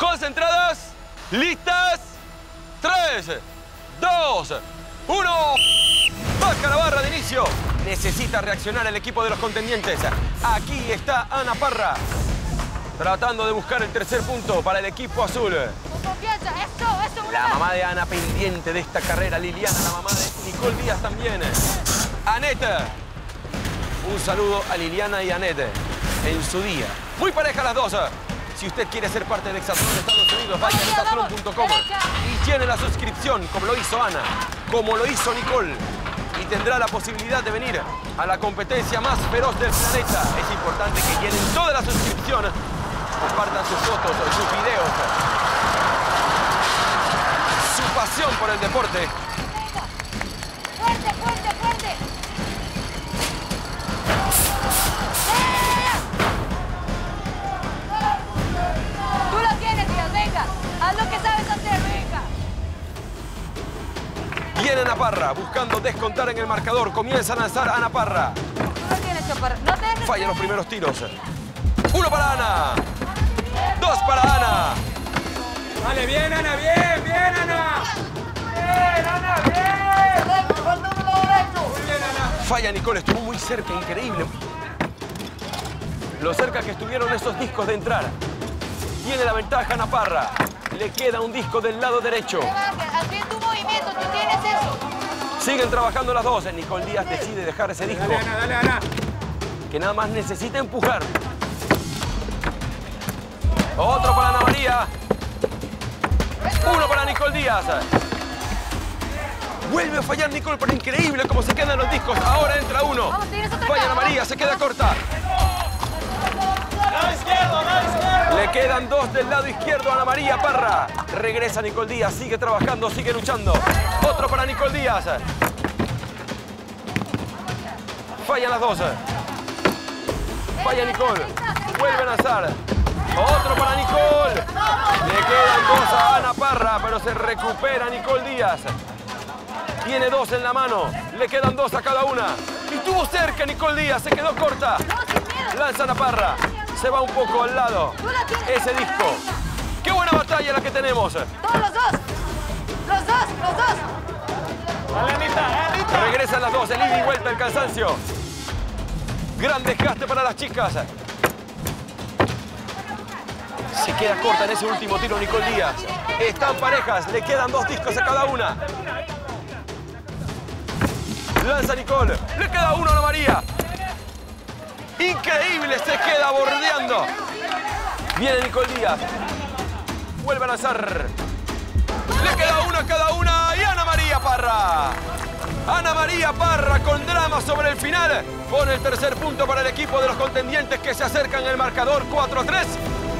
Concentradas, listas, 3, 2, 1. Baja la barra de inicio. Necesita reaccionar el equipo de los contendientes. Aquí está Ana Parra, tratando de buscar el tercer punto para el equipo azul. Con confianza, eso, La mamá de Ana pendiente de esta carrera, Liliana, la mamá de Nicole Díaz también. Anette. Un saludo a Liliana y Anette en su día. Muy pareja las dos. Si usted quiere ser parte del Hexatlón de Estados Unidos, vaya a hexatlón.com y llene la suscripción, como lo hizo Ana, como lo hizo Nicole. Y tendrá la posibilidad de venir a la competencia más feroz del planeta. Es importante que llenen toda la suscripción, compartan sus fotos, sus videos, su pasión por el deporte. Fuerte, fuerte, fuerte. Tú lo tienes, Díaz, venga. Haz lo que sabes hacer, venga. Viene Ana Parra, buscando descontar en el marcador. Comienza a lanzar Ana Parra. Tú lo tienes, Chaparra. No te dejes. Falla los primeros tiros. 1 para Ana. 2 para Ana. Vale, bien, Ana, bien, bien, Ana. Bien, Ana, bien. Muy bien, Ana. Falla Nicole, estuvo muy cerca, increíble. Lo cerca que estuvieron esos discos de entrar. Tiene la ventaja Ana Parra. Le queda un disco del lado derecho. Haz bien tu movimiento, tú tienes eso. Siguen trabajando las dos. Nicole Díaz decide dejar ese disco. Dale, Ana, dale, Ana. Que nada más necesita empujar. Otro para Ana María. 1 para Nicole Díaz. Vuelve a fallar Nicole, pero increíble cómo se quedan los discos. Ahora entra uno. Vamos, tienes otra Falla acá, Ana María, vamos. se queda corta. Le quedan 2 del lado izquierdo a Ana María Parra. Regresa Nicole Díaz, sigue trabajando, sigue luchando. Otro para Nicole Díaz. Fallan las dos. Falla Nicole. Vuelve a lanzar. Otro para Nicole. Le quedan 2 a Ana Parra, pero se recupera Nicole Díaz. Tiene 2 en la mano. Le quedan 2 a cada una. Y tuvo cerca Nicole Díaz, se quedó corta. Lanza Ana Parra. Se va un poco al lado. Ese disco. ¡Qué buena batalla la que tenemos! Todos los dos. Los dos, los dos. Dale, Anita, Anita. Regresan las dos, el ida y vuelta, el cansancio. Gran desgaste para las chicas. Se queda corta en ese último tiro Nicole Díaz. Están parejas, le quedan 2 discos a cada una. Lanza Nicole, le queda 1 a Ana María. Increíble, se queda bordeando. Viene Nicole Díaz. Vuelve a lanzar. Le queda 1 a cada una y Ana María Parra. Ana María Parra con drama sobre el final. Pone el tercer punto para el equipo de los contendientes que se acercan en el marcador 4-3.